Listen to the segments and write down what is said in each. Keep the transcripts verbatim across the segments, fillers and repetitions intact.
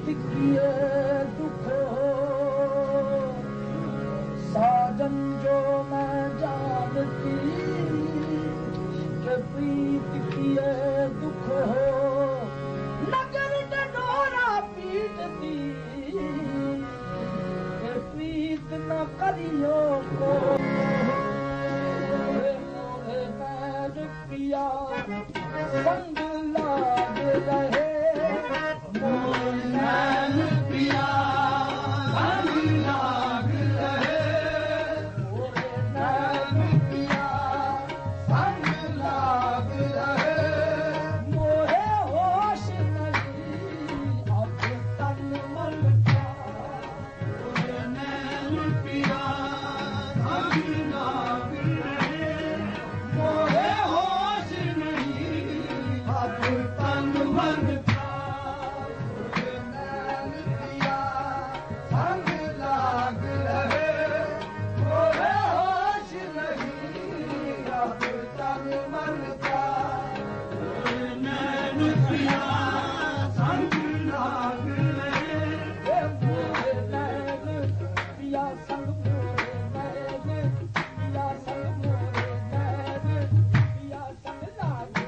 किए दुख हो साजन जो मैं जानती के प्रीत किए दुख हो नगर डोरा पीटती के प्रीत न करियो को पिया संग लाग रहे मोर नैन पिया संग लाग रहे मोर नैन पिया संग लाग रहे मोहे होश नहीं अब तन मन का मोर नैन पिया संग लाग रहे मोहे तन मन का नैन पिया संग लाग रहे मोहे होश नहीं अब तन मन का नैन पिया संग लाग रहे मोहे नैन पिया संग मोरे नैन पिया संग मोरे नैन पिया संग लागे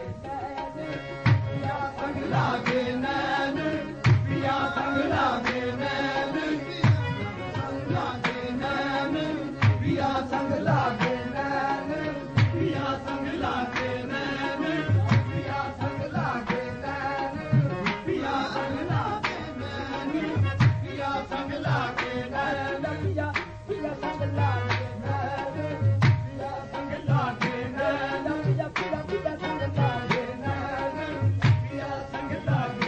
संग लागे नैन पिया संग लागे नैन संग लागे नैन पिया संग लागे नैन पिया संग लागे नैन पिया संग लागे नैन पिया संग लागे नैन पिया संग लागे नैन पिया पिया संग लागे नैन पिया संग लागे नैन पिया पिया पिया संग लागे नैन संग लागे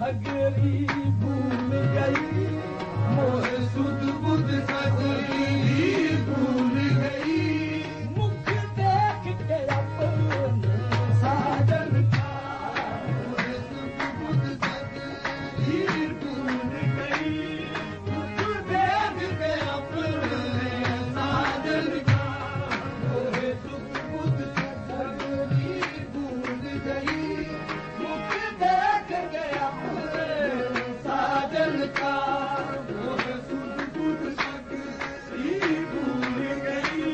सगरी भूल गई मोह सुध बुध सगरी भूल गई मुख देख के अपने साजन का मोह सुध बुध सगरी भूल गई मुख देख के अपने साजन का मोह सुध बुध सगरी भूल गई मुख देख के अपने साजन का मोह सुध बुध सगरी भूल गई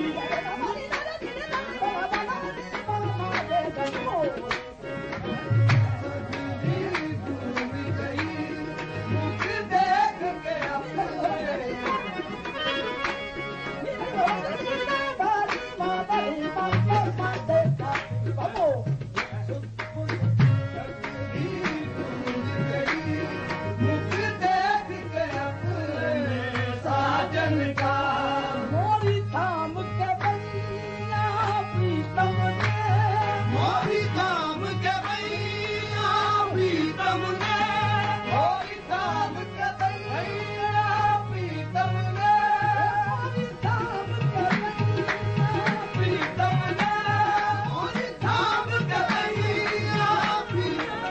सगरी भूल गई मुख देख के अपने मुख देख के अपने साजन का मोरी थाम के भैया प्रीतम ने मोरी थाम के भैया प्रीतम ने मोरी थाम के भैया प्रीतम ने मोरी थाम के भैया प्रीतम ने मोरी थाम के भैया प्रीतम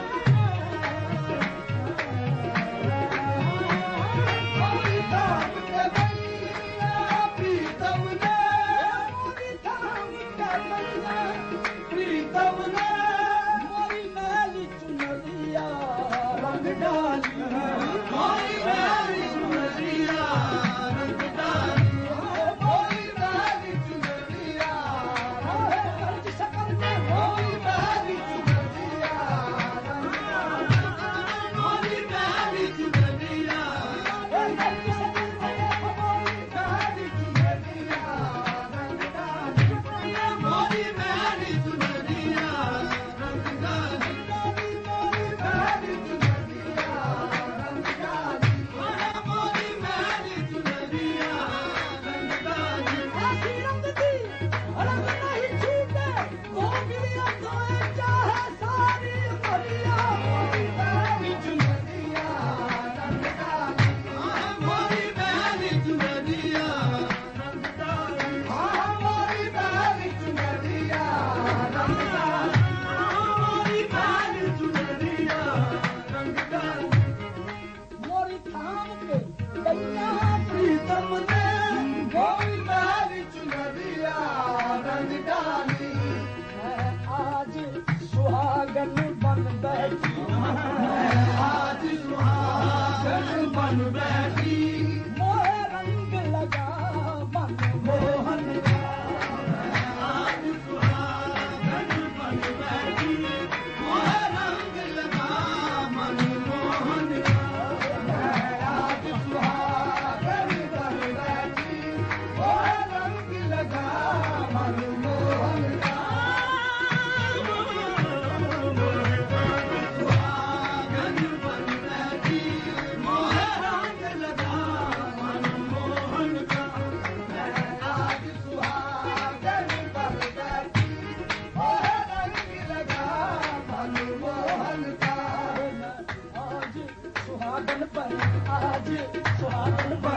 मोरी थाम के भैया प्रीतम ने मोरी थाम के भैया प्रीतम ने मोरी मैली चुनरिया रंग डाली मोरी मैली चुनरिया रंग डाली मोरी मैली चुनरिया रंग सकल में मोरी मैली चुनरिया रंग डाली मोरी मैली चुनरिया रंग सकल में मोरी मैली चुनरिया रंग डाली मोरी मैली चुनरिया रंग डाली मोरी मैली चुनरिया रंग डाली मोरी मैली चुनरिया रंग डाली ऐसी रंग दी रंग नहीं छूटे वो गिरिया सोए चाहे सारी मरिया मोरी मैली चुनरिया रंग डाली मोरी मैली चुनरिया रंग डाली मोरी मैली चुनरिया रंग डाली मोरी मैली चुनरिया रंग डाली मोरी थाम के भैया प्रीतम ने मोरी मैली चुनरिया रंग डाली मैं आज सुहागन बन बैठी मैं आज सुहागन बन बैठी मोहे रंग लगा मन मोहन का मैं आज सुहागन बन बैठी मोहे रंग लगा मन मोहन का मैं आज सुहागन बन बैठी मोहे रंग लगा मन मोहन का सुहागन बन बैठी मोहे रंग लगा मन मोहन का मैं आज सुहागन बन बैठी मोहे रंग लगा मन मोहन का आज सुहागन पर आज सुहागन पर